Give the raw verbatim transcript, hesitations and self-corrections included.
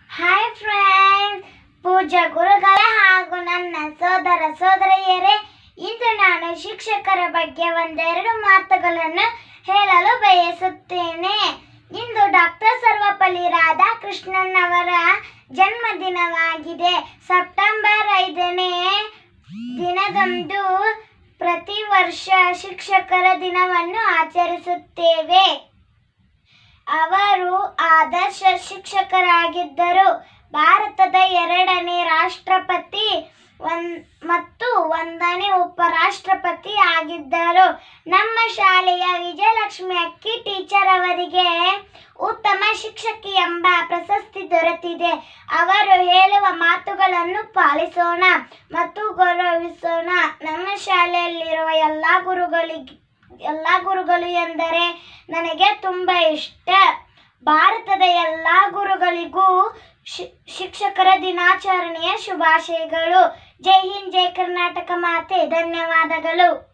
Hi friends, ಪೂಜಾ ಗುರುಗಳೇ ಹಾಗೂ ನನ್ನ ಸೋದರ ಸೋದರಿಯರೇ, ಇಂದು ನಾನು ಶಿಕ್ಷಕರ ಬಗ್ಗೆ ಒಂದೆರಡು ಮಾತುಗಳನ್ನು ಹೇಳಲು ಬಯಸುತ್ತೇನೆ. ಇಂದು ಡಾಕ್ಟರ್ ಸರ್ವಪಲ್ಲಿ ರಾಧಾಕೃಷ್ಣನ್ ಅವರ ಜನ್ಮದಿನವಾಗಿದೆ. ಸೆಪ್ಟೆಂಬರ್ ಐದನೇ ದಿನದಂದು ಪ್ರತಿ ವರ್ಷ ಶಿಕ್ಷಕರ ದಿನವನ್ನು ಆಚರಿಸುತ್ತೇವೆ. ಅವರು ಆದರ್ಶ ಶಿಕ್ಷಕರಾಗಿದ್ದರು. ಭಾರತದ ಎರಡನೇ ರಾಷ್ಟ್ರಪತಿ ಮತ್ತು ಒಂದನೇ ಉಪರಾಷ್ಟ್ರಪತಿ ಆಗಿದ್ದರು. ನಮ್ಮ ಶಾಲೆಯ ವಿಜಯಲಕ್ಷ್ಮಿ ಅಕ್ಕಿ ಟೀಚರ್ ಅವರಿಗೆ ಉತ್ತಮ ಶಿಕ್ಷಕಿ ಎಂಬ ಪ್ರಶಸ್ತಿ ದೊರೆತಿದೆ. ಅವರು ಹೇಳುವ ಮಾತುಗಳನ್ನು ಪಾಲಿಸೋಣ ಮತ್ತು ಗೌರವಿಸೋಣ. ನಮ್ಮ ಶಾಲೆಯಲ್ಲಿರುವ ಎಲ್ಲ ಗುರುಗಳಿಗೆ ಎಲ್ಲ ಗುರುಗಳು ಎಂದರೆ ನನಗೆ ತುಂಬ ಇಷ್ಟ. ಭಾರತದ ಎಲ್ಲ ಗುರುಗಳಿಗೂ ಶಿಕ್ಷಕರ ದಿನಾಚರಣೆಯ ಶುಭಾಶಯಗಳು. ಜೈ ಹಿಂದ್, ಜೈ ಕರ್ನಾಟಕ ಮಾತೆ. ಧನ್ಯವಾದಗಳು.